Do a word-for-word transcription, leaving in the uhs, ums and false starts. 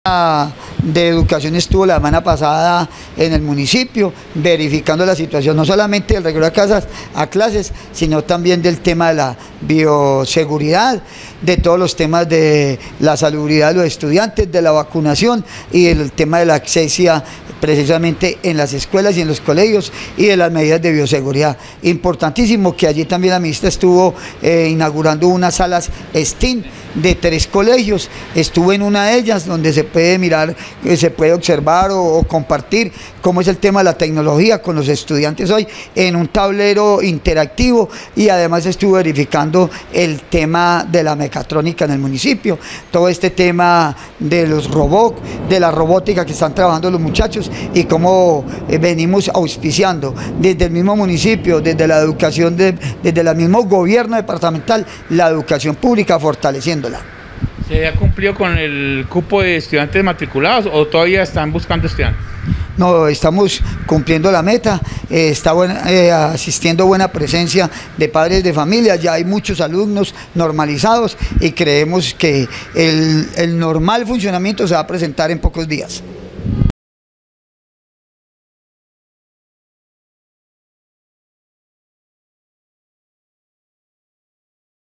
De educación estuvo la semana pasada en el municipio verificando la situación no solamente del regreso a casas a clases, sino también del tema de la bioseguridad, de todos los temas de la salubridad de los estudiantes, de la vacunación y el tema de la asepsia precisamente en las escuelas y en los colegios y de las medidas de bioseguridad. Importantísimo que allí también la ministra estuvo eh, inaugurando unas salas STEAM de tres colegios, estuvo en una de ellas donde se puede mirar, se puede observar o, o compartir cómo es el tema de la tecnología con los estudiantes hoy en un tablero interactivo, y además estuvo verificando el tema de la mecatrónica en el municipio, todo este tema de los robots, de la robótica que están trabajando los muchachos y cómo eh, venimos auspiciando desde el mismo municipio, desde la educación, de, desde el mismo gobierno departamental, la educación pública, fortaleciéndola. ¿Se ha cumplido con el cupo de estudiantes matriculados o todavía están buscando estudiantes? No, estamos cumpliendo la meta, eh, está buena, eh, asistiendo buena presencia de padres de familia, ya hay muchos alumnos normalizados y creemos que el, el normal funcionamiento se va a presentar en pocos días.